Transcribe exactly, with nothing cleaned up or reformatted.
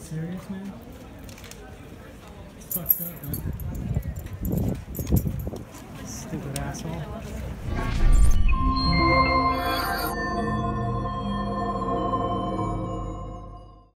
serious, man? It's fucked up, man. Stupid asshole.